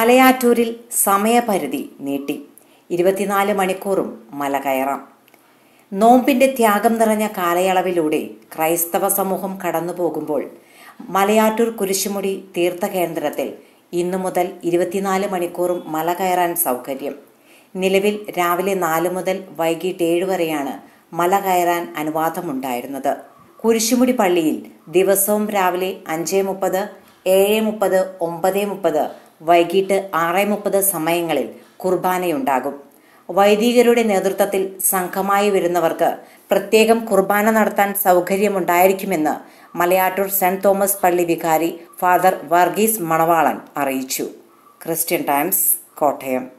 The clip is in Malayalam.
മലയാറ്റൂരിൽ സമയപരിധി നീട്ടി. 24 മണിക്കൂറും മല കയറാം. നോമ്പിന്റെ ത്യാഗം നിറഞ്ഞ കാലയളവിലൂടെ ക്രൈസ്തവ സമൂഹം കടന്നുപോകുമ്പോൾ മലയാറ്റൂർ കുരിശുമുടി തീർത്ഥകേന്ദ്രത്തിൽ ഇന്നു മുതൽ 24 മണിക്കൂറും മല കയറാൻ സൗകര്യം. നിലവിൽ രാവിലെ 4 മുതൽ വൈകിട്ട് 7 വരെയാണ് മല കയറാൻ അനുവാദമുണ്ടായിരുന്നത്. കുരിശുമുടി പള്ളിയിൽ ദിവസവും രാവിലെ 5:30, 7:30, 9:30, വൈകിട്ട് 6:30 സമയങ്ങളിൽ കുർബാനയുണ്ടാകും. വൈദികരുടെ നേതൃത്വത്തിൽ സംഘമായി വരുന്നവർക്ക് പ്രത്യേകം കുർബാന നടത്താൻ സൗകര്യമുണ്ടായിരിക്കുമെന്ന് മലയാറ്റൂർ സെന്റ് തോമസ് പള്ളി വികാരി ഫാദർ വർഗീസ് മണവാളൻ അറിയിച്ചു. Christian Times, Kottayam.